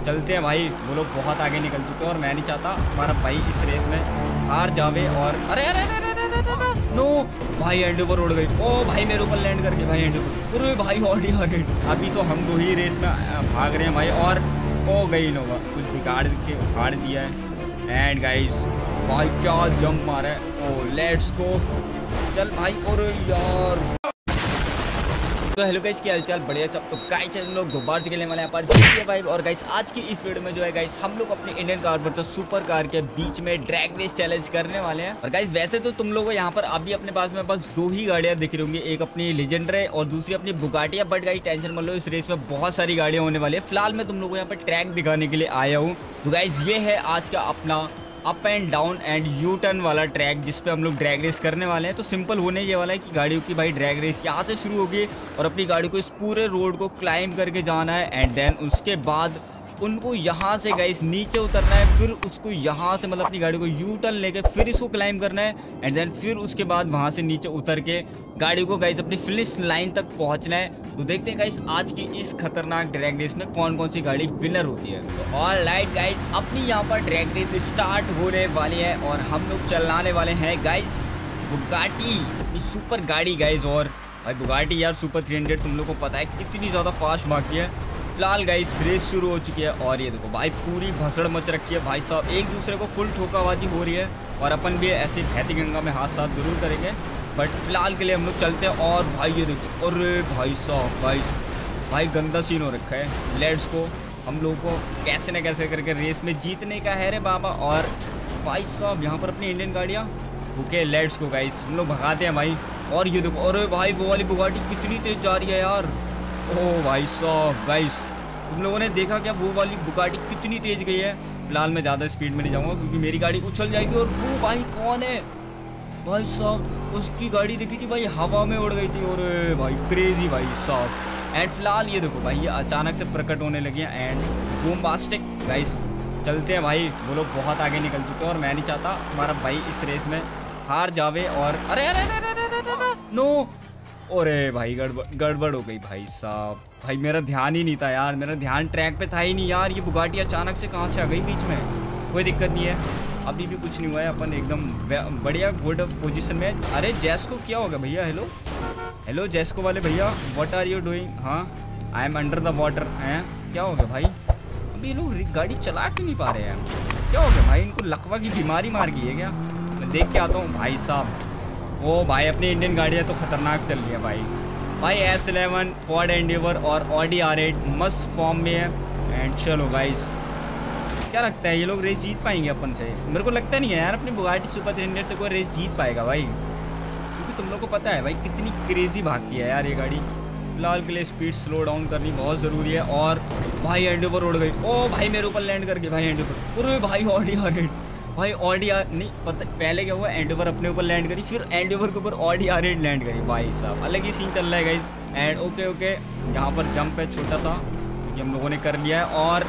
चलते हैं भाई। वो लोग बहुत आगे निकल चुके हैं और मैं नहीं चाहता हमारा भाई इस रेस में हार जावे। और अरे अरे अरे अरे अरे अरे नो भाई, एंड ओवर उड़ गई। ओ भाई मेरे ऊपर लैंड करके भाई एंड ओवर। अरे भाई ऑडी हॉरेड। अभी तो हम दो ही रेस में भाग रहे हैं भाई और हो गई नोवा। कुछ बिगाड़ के उखाड़ दिया है। एंड गाइस भाई क्या जंप मारा है। ओ लेट्स गो, चल भाई। और यार तो हेलो गाइस, क्या हालचाल? बढ़िया सब। तो गाइस हम लोग दोबारा से खेलने वाले हैं पर GTA 5। और गाइस आज की इस वीडियो में जो है गाइस हम लोग अपने Indian car versus super car के बीच में ड्रैग रेस चैलेंज करने वाले हैं। और गाइस वैसे तो तुम लोगों को यहाँ पर अभी अपने पास में बस दो ही गाड़ियां दिख रही होंगी, एक अपनी लेजेंडर है और दूसरी अपनी बुगाटी है। बट गाइस टेंशन मत लो, इस रेस में बहुत सारी गाड़ियां होने वाली है। फिलहाल मैं तुम लोगों को यहाँ पर ट्रैक दिखाने के लिए आया हूँ। तो गाइस ये है आज का अपना up and down and U turn वाला ट्रैक जिस पे हम लोग ड्रैग रेस करने वाले हैं। तो सिंपल होने ये वाला है कि गाड़ियों की भाई ड्रैग रेस यहाँ से शुरू होगी और अपनी गाड़ी को इस पूरे रोड को क्लाइंब करके जाना है। एंड देन उसके बाद उनको यहाँ से गाइस नीचे उतरना है, फिर उसको यहाँ से मतलब अपनी गाड़ी को यू टर्न लेके फिर इसको क्लाइंब करना है। एंड देन फिर उसके बाद वहाँ से नीचे उतर के गाड़ी को गाइस अपनी फिनिश लाइन तक पहुँचना है। तो देखते हैं गाइस आज की इस खतरनाक ड्रैग रेस में कौन कौन सी गाड़ी विनर होती है। तो ऑलराइट गाइस, अपनी यहाँ पर ड्रैग रेस स्टार्ट होने वाली है और हम लोग चलाने वाले हैं गाइस बुगाटी, सुपर गाड़ी गाइस। और भाई बुगाटी यार सुपर 300 तुम लोग को पता है कितनी ज़्यादा फास्ट भागती है। फिलहाल गाइस रेस शुरू हो चुकी है और ये देखो भाई पूरी भसड़ मच रखी है भाई साहब, एक दूसरे को फुल ठोकाबाजी हो रही है। और अपन भी ऐसे बहती गंगा में हाथ साथ जरूर करेंगे, बट फिलहाल के लिए हम लोग चलते हैं। और भाई ये देखो, अरे भाई साहब भाई गंदा सीन हो रखा है। लेट्स को हम लोगों को कैसे न कैसे करके रेस में जीतने का है रे बाबा। और भाई साहब यहाँ पर अपनी इंडियन गाड़ियाँ ओके, लेट्स को गाइस हम लोग भगाते हैं भाई। और ये देखो, अरे भाई वो वाली बुगाटी कितनी तेज जा रही है यार। ओह भाई साहब गाइस, तुम लोगों ने देखा क्या वो वाली बुगाटी कितनी तेज गई है। फिलहाल मैं ज़्यादा स्पीड में नहीं जाऊँगा क्योंकि मेरी गाड़ी उछल जाएगी। और वो भाई कौन है भाई साहब, उसकी गाड़ी देखी थी भाई हवा में उड़ गई थी। और भाई क्रेजी भाई साहब। एंड फिलहाल ये देखो भाई ये अचानक से प्रकट होने लगी हैं एंड बूमबास्टिक गाइस। चलते हैं भाई, वो लोग बहुत आगे निकल चुके हैं और मैं नहीं चाहता हमारा भाई इस रेस में हार जावे। और अरे अरे अरे अरे अरे नो, अरे भाई गड़बड़ हो गई भाई साहब। भाई मेरा ध्यान ही नहीं था यार, मेरा ध्यान ट्रैक पे था ही नहीं यार। ये बुगाटी अचानक से कहाँ से आ गई बीच में। कोई दिक्कत नहीं है, अभी भी कुछ नहीं हुआ है, अपन एकदम बढ़िया गुड पोजीशन में। अरे जैस्को क्या होगा भैया? हेलो हेलो जैस्को वाले भैया, व्हाट आर यू डूइंग? हाँ I am under the water. हैं क्या हो गया भाई? अभी ये लोग गाड़ी चला क्यों नहीं पा रहे हैं? क्या हो गया भाई? इनको लकवा की बीमारी मार गई है क्या? मैं देख के आता हूँ भाई साहब। ओ भाई अपनी इंडियन गाड़ियाँ तो खतरनाक चल रही है भाई S11 फोर्ड एंडेवर और ऑडी R8 मस्त फॉर्म में है। एंड चलो गाइस, क्या लगता है ये लोग रेस जीत पाएंगे अपन से? मेरे को लगता नहीं है यार अपनी बुगाटी सुपर 300 से कोई रेस जीत पाएगा भाई, क्योंकि तुम लोग को पता है भाई कितनी क्रेजी भागती है यार ये गाड़ी। फिलहाल के लिए स्पीड स्लो डाउन करनी बहुत ज़रूरी है। और भाई एंडेवर उड़ गई। ओ भाई मेरे ऊपर लैंड करके भाई एंडेवर। अरे भाई ऑडी R8 भाई ऑडी नहीं पता पहले क्या हुआ, एंडेवर अपने ऊपर लैंड करी, फिर एंडेवर के ऊपर ऑडी R8 लैंड करी। भाई साहब अलग ही सीन चल रहा है गाइस। एंड ओके यहाँ पर जंप है छोटा सा क्योंकि हम लोगों ने कर लिया है। और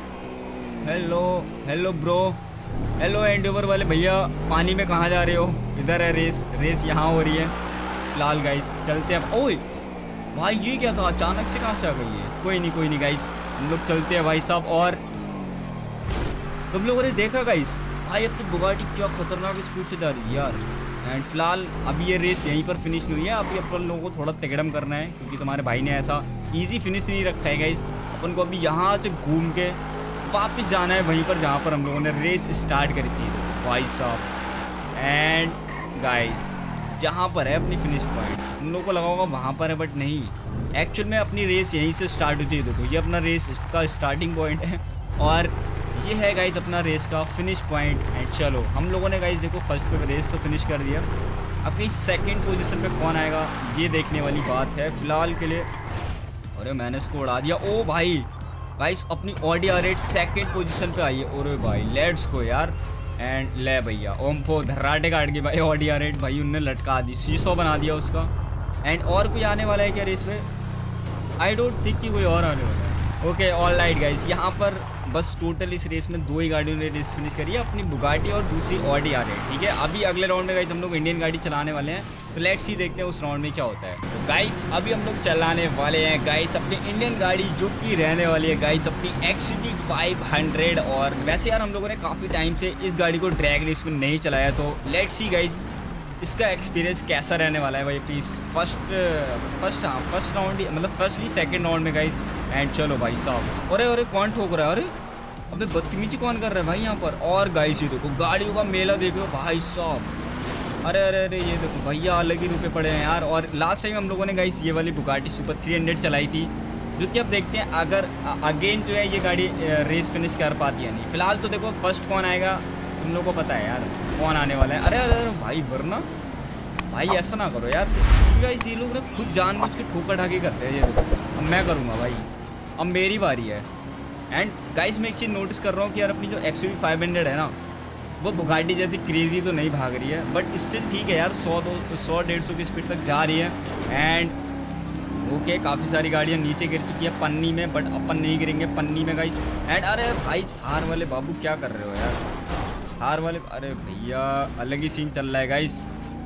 हेलो ब्रो, हेलो एंडेवर वाले भैया, पानी में कहाँ जा रहे हो? इधर है रेस यहाँ हो रही है। फिलहाल गाइस चलते हैं। ओए भाई ये क्या था, अचानक से कहाँ से आ गई है? कोई नहीं गाइस हम लोग चलते हैं भाई साहब। और तुम लोगों ने देखा गाइस भाई अपनी बुगाटी क्या खतरनाक स्पीड से जा रही है यार। एंड फिलहाल अभी ये रेस यहीं पर फिनिश नहीं हुई है, अभी अपन लोगों को थोड़ा तिगड़म करना है क्योंकि तुम्हारे भाई ने ऐसा इजी फिनिश नहीं रखा है गाइस। अपन को अभी यहाँ से घूम के वापस जाना है वहीं पर जहाँ पर हम लोगों ने रेस स्टार्ट करी थी भाई साहब। एंड गाइस जहाँ पर है अपनी फिनिश पॉइंट, हम लोग को लगा होगा वहाँ पर है, बट नहीं, एक्चुअल में अपनी रेस यहीं से स्टार्ट होती है। देखो ये अपना रेस का स्टार्टिंग पॉइंट है और ये है गाइस अपना रेस का फिनिश पॉइंट। एंड चलो हम लोगों ने गाइस देखो फर्स्ट पे रेस तो फिनिश कर दिया, अपनी सेकंड पोजीशन पे कौन आएगा ये देखने वाली बात है फिलहाल के लिए। अरे मैंने इसको उड़ा दिया। ओ भाई गाइस अपनी ऑडी R8 सेकंड पोजीशन पे आई है। अरे भाई लेट्स को यार। एंड ले भैया ओम्फो धर्राटे काट के भाई ऑडी R8 भाई उनने लटका दी, शीशो बना दिया उसका। एंड और कोई आने वाला है क्या रेस में? आई डोंट थिंक कि कोई और आने वाला है। ओके ऑलराइट गाइस, यहाँ पर बस टोटल इस रेस में 2 ही गाड़ियों ने रेस फिनिश करी है, अपनी बुगाटी और दूसरी ऑडी आ रही है। ठीक है, अभी अगले राउंड में गाइस हम लोग इंडियन गाड़ी चलाने वाले हैं, तो लेट्स सी देखते हैं उस राउंड में क्या होता है। तो गाइस अभी हम लोग चलाने वाले हैं गाइस अपनी इंडियन गाड़ी, जो कि रहने वाली है गाइस अपनी XUV 500। और वैसे यार हम लोगों ने काफ़ी टाइम से इस गाड़ी को ड्रैग रेस में नहीं चलाया, तो लेट्स सी गाइस इसका एक्सपीरियंस कैसा रहने वाला है भाई अपनी फर्स्ट राउंड, मतलब फर्स्टली सेकंड राउंड में गाइस। एंड चलो भाई साहब, अरे कौन ठोक रहा है, अरे अबे बदतमीजी कौन कर रहा है भाई यहाँ पर। और गाइस ये देखो गाड़ियों का मेला देख लो भाई साहब, अरे ये देखो भैया अलग ही रुपए पड़े हैं यार। और लास्ट टाइम हम लोगों ने गाइस ये वाली बुगाटी सुपर 300 चलाई थी, जो कि अब देखते हैं अगर अगेन जो है ये गाड़ी रेस फिनिश कर पाती है नहीं। फिलहाल तो देखो फर्स्ट कौन आएगा तुम लोगों को पता है यार कौन आने वाला है। अरे भाई वरना भाई ऐसा ना करो यार, गाइस ये लोग ना खुद जानबूझ के ठोकर ढाके करते हैं। ये अब मैं करूँगा भाई, अब मेरी बारी है। एंड गाइस मैं एक चीज़ नोटिस कर रहा हूँ कि यार अपनी जो XUV 500 है ना, वो बुगाटी जैसी क्रेजी तो नहीं भाग रही है, बट स्टिल ठीक है यार, 100-150 की स्पीड तक जा रही है। एंड ओके काफ़ी सारी गाड़ियाँ नीचे गिर चुकी है पन्नी में, बट अपन नहीं गिरेंगे पन्नी में गाइस। एंड अरे भाई थार वाले बाबू क्या कर रहे हो यार, थार वाले, अरे भैया अलग ही सीन चल रहा है गाइस।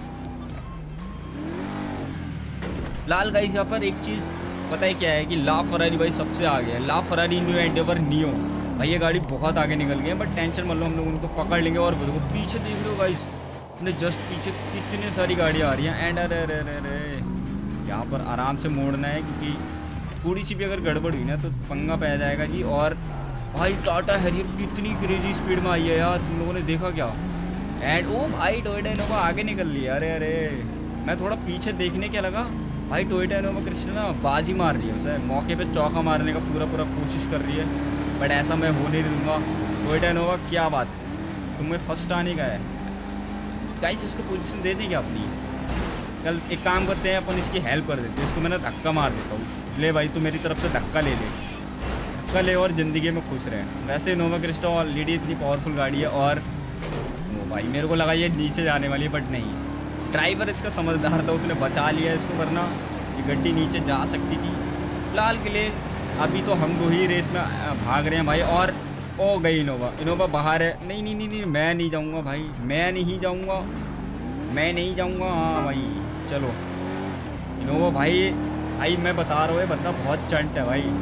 फिलहाल गाइस यहाँ पर एक चीज़ पता है क्या है कि ला फरारी भाई सबसे आगे है, la Ferrari new Endeavour Neo भाई, ये गाड़ी बहुत आगे निकल गई है, बट टेंशन मत लो हम लोग उनको पकड़ लेंगे। और देखो पीछे देख लो गाइस, अपने जस्ट पीछे कितनी सारी गाड़ियाँ आ रही हैं। एंड अरे यहाँ पर आराम से मोड़ना है, क्योंकि थोड़ी सी भी अगर गड़बड़ हुई ना तो पंगा पै जाएगा जी। और भाई टाटा हैरियर कितनी क्रेजी स्पीड में आई है यार, तुम लोगों ने देखा क्या। एंड ओ भाई टोयोटा इनोवा आगे निकल लिया, अरे मैं थोड़ा पीछे देखने क्या लगा भाई, टोयोटा इनोवा क्रिस्टा ना बाजी मार रही है उसे, मौके पे चौका मारने का पूरा कोशिश कर रही है, बट ऐसा मैं होने नहीं दूंगा। टोयोटा इनोवा क्या बात, तुम्हें फर्स्ट आने का है गाइस, इसको पोजीशन दे देंगे अपनी। कल एक काम करते हैं अपन इसकी हेल्प कर देते हैं, इसको मैं ना धक्का मार देता हूँ। ले भाई तू मेरी तरफ से धक्का ले और ज़िंदगी में खुश रहे। वैसे इनोवा क्रिस्टा ऑलरेडी इतनी पावरफुल गाड़ी है, और वो भाई मेरे को लगा ये नीचे जाने वाली है, बट नहीं, ड्राइवर इसका समझदार था, उसने बचा लिया इसको, वरना ये गड्डी नीचे जा सकती थी। फिलहाल के लिए अभी तो हम 2 ही रेस में भाग रहे हैं भाई। और ओ गई इनोवा बाहर है, नहीं मैं नहीं जाऊँगा भाई, मैं नहीं जाऊँगा। हाँ भाई चलो इनोवा भाई मैं बता रहा हूँ ये बंदा बहुत चंट है भाई,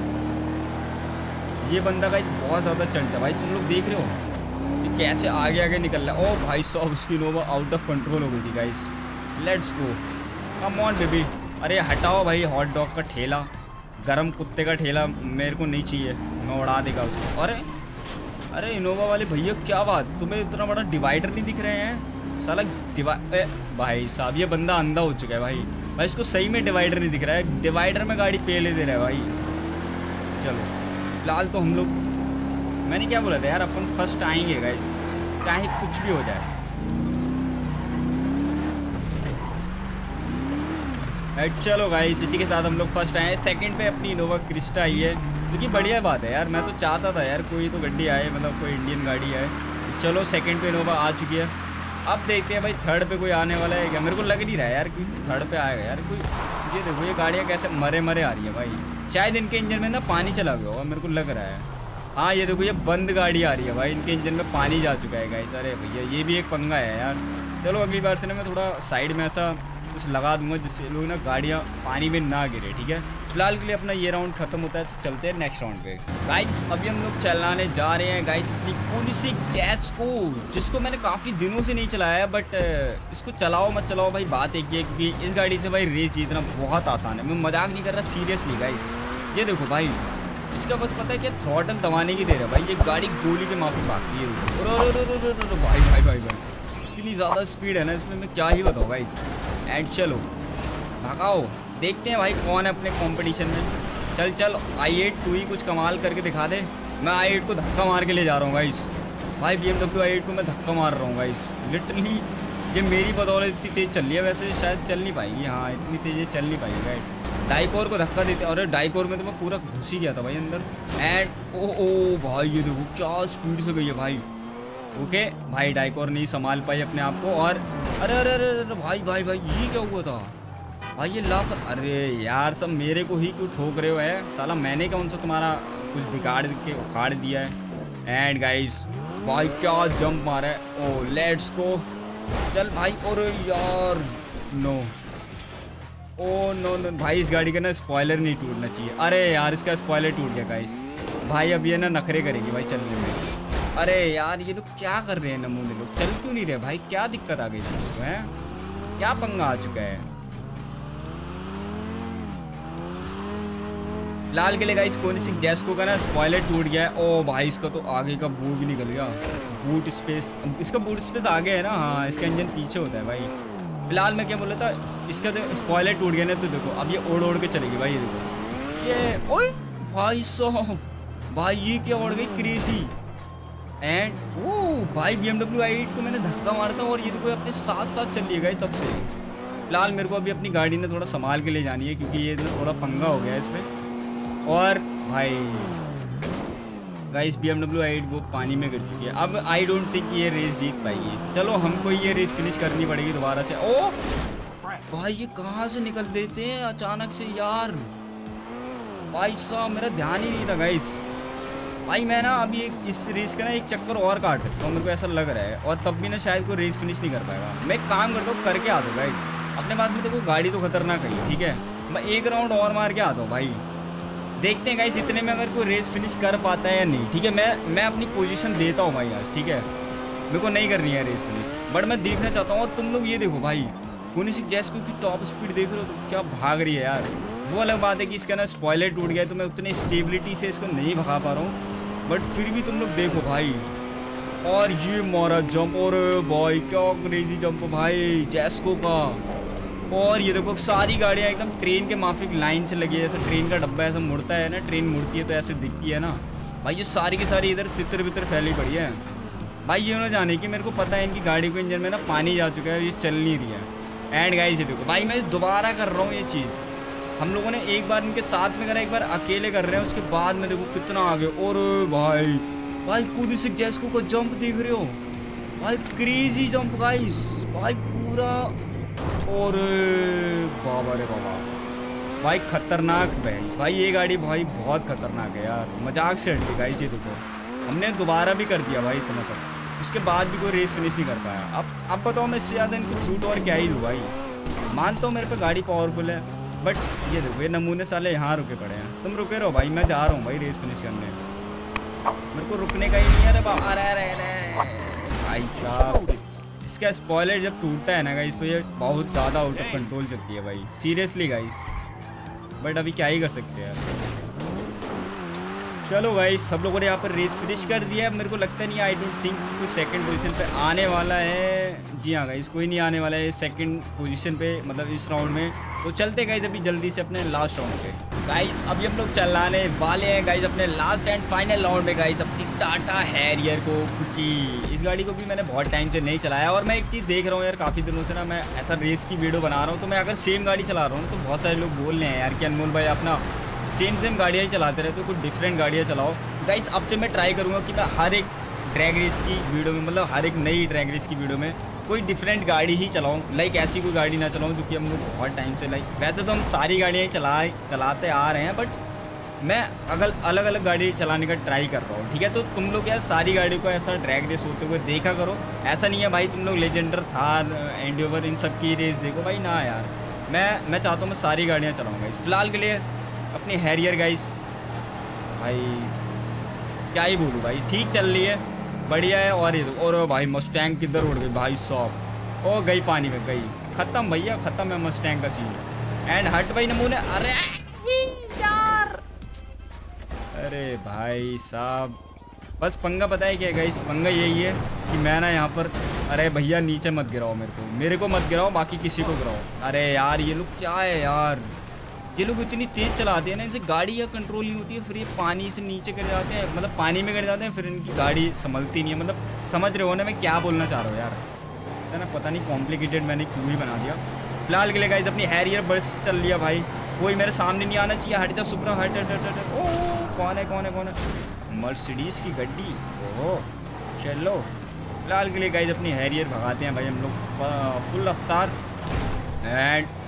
ये बंदा का बहुत ज़्यादा चंट है भाई। तुम लोग देख रहे हो कैसे आगे निकल रहा है। ओ भाई साहब उसकी इनोवा आउट ऑफ कंट्रोल हो गई थी guys. Let's go, come on baby. अरे हटाओ भाई हॉट डॉग का ठेला, गरम कुत्ते का ठेला मेरे को नहीं चाहिए, मैं उड़ा देगा उसको। अरे इनोवा वाले भैया क्या बात, तुम्हें इतना बड़ा डिवाइडर नहीं दिख रहे हैं साला भाई साहब ये बंदा अंधा हो चुका है भाई इसको सही में डिवाइडर नहीं दिख रहा है, डिवाइडर में गाड़ी पेले दे रहा है भाई। चलो फिलहाल तो हम लोग, मैंने क्या बोला था यार अपन फर्स्ट आएंगे गाइस, चाहे कुछ भी हो जाए। चलो गाइस इसी के साथ हम लोग फर्स्ट आए, सेकंड पे अपनी इनोवा क्रिस्टा आई है, क्योंकि बढ़िया बात है यार, मैं तो चाहता था यार कोई तो गड्डी आए, मतलब कोई इंडियन गाड़ी आए। चलो सेकंड पे इनोवा आ चुकी है, अब देखते हैं भाई थर्ड पे कोई आने वाला है क्या। मेरे को लग नहीं रहा है यार कि थर्ड पे आएगा यार कोई। ये देखो ये गाड़ियाँ कैसे मरे आ रही है भाई, शायद इनके इंजन में ना पानी चला गया होगा, मेरे को लग रहा है। हाँ ये देखो ये बंद गाड़ी आ रही है भाई, इनके इंजन में पानी जा चुका है गाइस। अरे भैया ये भी एक पंगा है यार। चलो अगली बार से ना मैं थोड़ा साइड में ऐसा कुछ लगा दूंगा जिससे लोग ना गाड़ियाँ पानी में ना गिरे, ठीक है। फिलहाल के लिए अपना ये राउंड खत्म होता है, तो चलते हैं नेक्स्ट राउंड पे गाइस। अभी हम लोग चलाने जा रहे हैं गाइस अपनी पुलिसिक जैज को, जिसको मैंने काफ़ी दिनों से नहीं चलाया है, बट इसको चलाओ मत चलाओ भाई बात एक ही है कि इस गाड़ी से भाई रेस जीतना बहुत आसान है। मैं मजाक नहीं कर रहा, सीरियसली गाइस। ये देखो भाई इसका बस पता है क्या, थ्रॉटल दबाने की दे रहा है भाई, ये गाड़ी गोली के माफी भागती है। भाई इतनी ज़्यादा स्पीड है ना इसमें, मैं क्या ही बताऊँ गाइस। एंड चलो भगाओ, देखते हैं भाई कौन है अपने कंपटीशन में। चल i8 तू ही कुछ कमाल करके दिखा दे। मैं i8 को धक्का मार के ले जा रहा हूँ गाइस, भाई BMW i8 को मैं धक्का मार रहा हूँ गाइस। लिटरली ये मेरी बदौलत इतनी तेज़ चल रही है, वैसे शायद चल नहीं पाएगी, हाँ इतनी तेज़ ये चल नहीं पाएगी गाइस। डाइकोर को धक्का देते, और डाइकोर में तो मैं पूरा घुस ही गया था भाई अंदर। एंड ओ भाई ये देखो क्या स्पीड से गई है भाई। ओके भाई डाइकोर नहीं संभाल पाई अपने आप को, और अरे भाई ये क्या हुआ था भाई, ये लाफ। अरे यार सब मेरे को ही क्यों ठोक रहे हो है साला, मैंने कौन सा तुम्हारा सब कुछ बिगाड़ के उखाड़ दिया है। एंड गाइस भाई क्या जंप मारा है। ओ लेट्स गो, चल भाई। और यार नो, ओ नो नो भाई, इस गाड़ी का ना स्पॉइलर नहीं टूटना चाहिए। अरे यार इसका स्पॉइलर टूट गया गाइस। भाई अब ये ना नखरे करेगी भाई चलने में। अरे यार ये लोग क्या कर रहे हैं, नमूने लोग चल क्यों नहीं रहे भाई, क्या दिक्कत आ गई लोगों को, हैं क्या पंगा आ चुका है। फिलहाल के लिए गाइस कोनिशिक जेस्को का ना स्पॉइलर टूट गया है। ओ भाई इसका तो आगे का बूट भी निकल गया, बूट स्पेस। इसका बूट स्पेस आगे है ना, हाँ इसका इंजन पीछे होता है भाई। फिलहाल मैं क्या बोल रहा था, इसका तो स्पॉइलर टूट गया ना, तो देखो अब ये ओढ़ ओढ़ के चलेगी भाई। ये देखो ये, ओए भाई साहब भाई ये क्या ओढ़ गई क्रेजी। एंड ओ भाई BMW i8 को मैंने धक्का मारा था और ये देखो अपने साथ साथ चल लिएगा तब से। फिलहाल मेरे को अभी अपनी गाड़ी ने थोड़ा संभाल के ले जानी है क्योंकि ये थोड़ा पंगा हो गया है इसमें। और भाई गाइस BMW i8 वो पानी में गिर चुकी है। अब आई डोंट थिंक ये रेस जीत पाएगी। चलो हमको ये रेस फिनिश करनी पड़ेगी दोबारा से। ओ भाई ये कहाँ से निकल देते हैं अचानक से यार, भाई साहब मेरा ध्यान ही नहीं था गाइस। भाई मैं ना अभी इस रेस का ना एक चक्कर और काट सकता हूँ, मेरे को ऐसा लग रहा है, और तब भी ना शायद कोई रेस फिनिश नहीं कर पाएगा। मैं एक काम करता हूँ, करके आता हूँ गाइस। अपने पास में देखो गाड़ी तो खतरनाक है, ठीक है, मैं एक राउंड और मार के आता हूँ भाई। देखते हैं गाइस इतने में अगर कोई रेस फिनिश कर पाता है या नहीं, ठीक है। मैं अपनी पोजीशन देता हूँ भाई आज, ठीक है। मेरे को नहीं करनी है रेस फिनिश, बट मैं देखना चाहता हूँ। और तुम लोग ये देखो भाई, कोनिशिक जेस्को की टॉप स्पीड देख रहे हो तो क्या भाग रही है यार। वो अलग बात है कि इसका ना स्पॉइलर टूट गया है तो मैं उतनी स्टेबिलिटी से इसको नहीं भगा पा रहा हूँ, बट फिर भी तुम लोग देखो भाई। और ये मारा जंप, और भाई क्या क्रेजी जंप भाई जेस्को का। और ये देखो सारी गाड़ियाँ एकदम ट्रेन के माफिक लाइन से लगी है, जैसे ट्रेन का डब्बा ऐसा मुड़ता है ना, ट्रेन मुड़ती है तो ऐसे दिखती है ना भाई। ये सारी की सारी इधर तितर बितर फैली पड़ी है भाई। ये ना जाने कि मेरे को पता है इनकी गाड़ी को इंजन में ना पानी जा चुका है, ये चल नहीं रही है। एंड गाइस ये देखो भाई, मैं दोबारा कर रहा हूँ ये चीज़। हम लोगों ने एक बार इनके साथ में करा, एक बार अकेले कर रहे हैं, उसके बाद में देखो कितना आगे। और भाई भाई कोनिशिक जेस्को को जंप देख रहे हो भाई, क्रेजी जंप गाइस भाई पूरा। और बाबा रे बाबा भाई खतरनाक भाई ये गाड़ी भाई बहुत खतरनाक है यार, मजाक से हट गई गाइस। ये देखो हमने दोबारा भी कर दिया भाई इतना सब, उसके बाद भी कोई रेस फिनिश नहीं कर पाया। अब बताओ मैं इससे ज़्यादा इनको छूट और क्या ही दूँ भाई। मानता हूँ मेरे पे गाड़ी पावरफुल है, बट ये देखो ये नमूने साले यहाँ रुके पड़े हैं। तुम रुके रहो भाई, मैं जा रहा हूँ भाई रेस फिनिश करने, मेरे को रुकने का ही नहीं है। अरे भाई साहब इसका स्पॉइलर जब टूटता है ना गाइस तो ये बहुत ज़्यादा आउट ऑफ कंट्रोल चलती है भाई, सीरियसली गाइस। बट अभी क्या ही कर सकते हैं यार। चलो गाइस सब लोगों ने यहाँ पर रेस फिनिश कर दिया है। मेरे को लगता नहीं, आई डोंट थिंक कोई सेकंड पोजीशन पे आने वाला है। जी हाँ गाइस कोई नहीं आने वाला है सेकंड पोजीशन पे, मतलब इस राउंड में। तो चलते गाइस अभी जल्दी से अपने लास्ट राउंड पे। गाइस अभी हम लोग चलाने वाले हैं गाइस अपने लास्ट एंड फाइनल राउंड में गाइस, अपनी टाटा हैरियर को। क्योंकि इस गाड़ी को भी मैंने बहुत टाइम से नहीं चलाया, और मैं एक चीज़ देख रहा हूँ यार काफ़ी दिनों से ना, मैं ऐसा रेस की वीडियो बना रहा हूँ तो मैं अगर सेम गाड़ी चला रहा हूँ तो बहुत सारे लोग बोल रहे हैं यार कि अनमोल भाई अपना सेम गाड़ियाँ ही चलाते रहते हो, कुछ डिफरेंट गाड़ियाँ चलाओ। गाइस अब से मैं ट्राई करूँगा कि मैं हर एक ड्रैग रेस की वीडियो में, मतलब हर एक नई ड्रैग रेस की वीडियो में कोई डिफरेंट गाड़ी ही चलाऊँ। लाइक ऐसी कोई गाड़ी ना चलाऊँ जो कि हम लोग बहुत टाइम से, लाइक वैसे तो हम सारी गाड़ियाँ ही चलाते आ रहे हैं, बट मैं अलग अलग गाड़ी चलाने का ट्राई कर रहा हूँ, ठीक है। तो तुम लोग यार सारी गाड़ी को ऐसा ड्रैग रेस होते हुए देखा करो। ऐसा नहीं है भाई तुम लोग लेजेंडर, थार, एंडेवर इन सब की रेस देखो भाई, ना यार। मैं चाहता हूँ मैं सारी गाड़ियाँ चलाऊँगा। फिलहाल के लिए अपनी हैरियर गाइस भाई क्या ही बोलूँ भाई, ठीक चल रही है, बढ़िया है। और ये और भाई मस्टैंग किधर उड़ गई भाई साहब, ओ गई पानी में, गई ख़त्म भैया, ख़त्म है मस्टैंग का सीन। एंड हट भाई नमूने, अरे यार, अरे भाई साहब बस पंगा पता है क्या है गाइस, पंगा यही है कि मैं ना यहाँ पर, अरे भैया नीचे मत गिराओ, मेरे को मत गिराओ, बाकी किसी को गिराओ। अरे यार ये लोग क्या है यार, ये लोग इतनी तेज़ चलाते हैं ना, इनसे गाड़ी या कंट्रोल नहीं होती है, फिर ये पानी से नीचे गिर जाते हैं, मतलब पानी में गिर जाते हैं, फिर इनकी गाड़ी संभलती नहीं है। मतलब समझ रहे हो ना मैं क्या बोलना चाह रहा हूँ यार, है ना। पता नहीं कॉम्प्लिकेटेड मैंने क्यों ही बना दिया। फिलहाल के लिए गाइस अपनी हैरियर बस चल लिया भाई, कोई मेरे सामने नहीं आना चाहिए। हट जा सुपरा, हट हट हट हट। ओ कौन है मर्सिडीज़ की गड्डी, ओहो चलो। फिलहाल के लिए गाइस अपनी हैरियर भगाते हैं भाई हम लोग फुल रफ्तार। एंड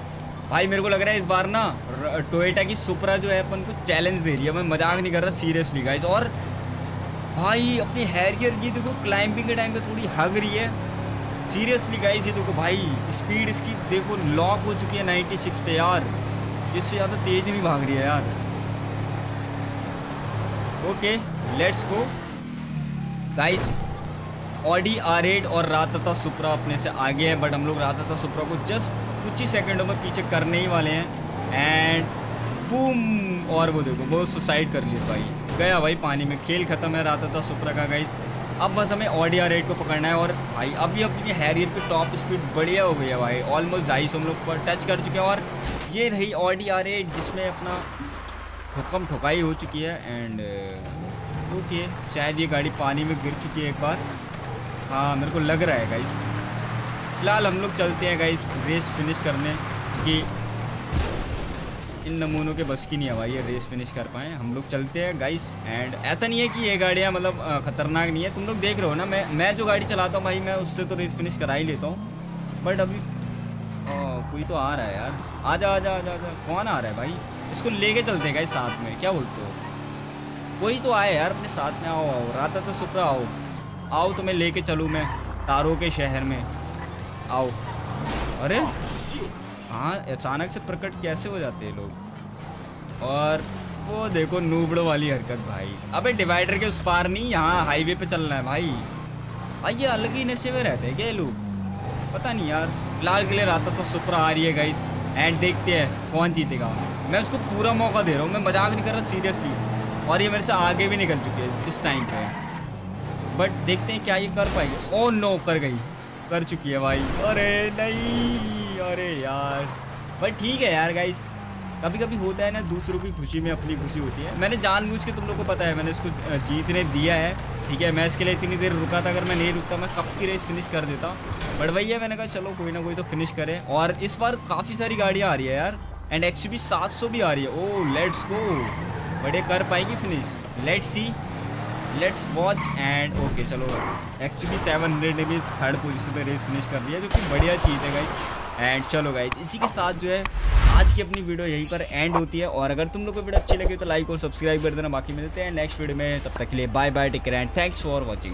भाई मेरे को लग रहा है इस बार ना टोयोटा की सुपरा जो है अपन को चैलेंज दे रही है, मैं मजाक नहीं कर रहा, सीरियसली गाइस। और भाई अपनी हैरियर की देखो क्लाइंबिंग के टाइम पे थोड़ी हग रही है, सीरियसली गाइस। ये देखो भाई स्पीड इसकी देखो लॉक हो चुकी है 96 पे यार, इससे ज़्यादा तेज नहीं भाग रही है यार। Okay let's go guys. Audi R8 और राता सुपरा अपने से आगे है, बट हम लोग राता सुपरा को जस्ट कुछ ही सेकंडों में पीछे करने ही वाले हैं। एंड बूम, और वो देखो वो सुसाइड कर ली भाई, गया भाई पानी में, खेल खत्म है राता सुपरा का गाइस। अब बस हमें ऑडी R8 को पकड़ना है। और भाई अभी अपनी हैरियर की टॉप स्पीड बढ़िया हो गई है भाई, ऑलमोस्ट 250 हम लोग पर टच कर चुके हैं। और ये रही ऑडी R8 जिसमें अपना हुक्म ठुकाई हो चुकी है। एंड ओके शायद ये गाड़ी पानी में गिर चुकी है एक बार, हाँ मेरे को लग रहा है गाइस। फिलहाल हम लोग चलते हैं गाइस रेस फिनिश करने, कि इन नमूनों के बस की नहीं है भाई ये रेस फिनिश कर पाएँ। हम लोग चलते हैं गाइस। एंड ऐसा नहीं है कि ये गाड़ियाँ मतलब ख़तरनाक नहीं है, तुम लोग देख रहे हो ना, मैं जो गाड़ी चलाता हूँ भाई मैं उससे तो रेस फिनिश करा ही लेता हूँ। बट अभी कोई तो आ रहा है यार, आजा आजा आजा आजा, कौन आ रहा है भाई? इसको लेके चलते हैं गाइस साथ में, क्या बोलते हो? कोई तो आए यार अपने साथ में, आओ आओ राता सुपरा आओ आओ, तुम्हें लेके चलूँ मैं तारों के शहर में, आओ। अरे हाँ अचानक से प्रकट कैसे हो जाते हैं लोग। और वो देखो नूबड़ो वाली हरकत भाई, अबे डिवाइडर के उस पार नहीं, यहाँ हाईवे पे चलना है भाई। भाई ये अलग ही नशे में रहते हैं क्या ये लोग, पता नहीं यार। फिलहाल के लिए राता सुपरा आ रही है गाइस, एंड देखते हैं कौन जीतेगा। मैं उसको पूरा मौका दे रहा हूँ, मैं मजाक नहीं कर रहा सीरियसली। और ये मेरे से आगे भी निकल चुकी है इस टाइम पे, बट देखते हैं क्या ये कर पाएगी। ओह नो कर गई, कर चुकी है भाई। अरे नहीं, अरे यार भाई ठीक है यार गाइस, कभी कभी होता है ना, दूसरों की खुशी में अपनी खुशी होती है। मैंने जानबूझ के, तुम लोग को पता है, मैंने इसको जीतने दिया है, ठीक है। मैं इसके लिए इतनी देर रुका था, अगर मैं नहीं रुकता मैं कब की रेस फिनिश कर देता। बट भैया मैंने कहा चलो कोई ना कोई तो फिनिश करें। और इस बार काफ़ी सारी गाड़ियाँ आ रही है यार, एंड XUV 700 भी आ रही है। ओह लेट्स गो, बड़े कर पाएगी finish, let's see, let's watch. And okay चलो XUV 700 ने भी थर्ड पोजीशन पे रेस फिनिश कर दिया, जो कि बढ़िया चीज़ है गाइस। एंड चलो गाइस इसी के साथ जो है आज की अपनी वीडियो यहीं पर एंड होती है। और अगर तुम लोग को वीडियो अच्छी लगी तो लाइक और सब्सक्राइब कर देना। बाकी मिलते हैं नेक्स्ट वीडियो में, तब तक के लिए bye bye, take care and thanks for watching.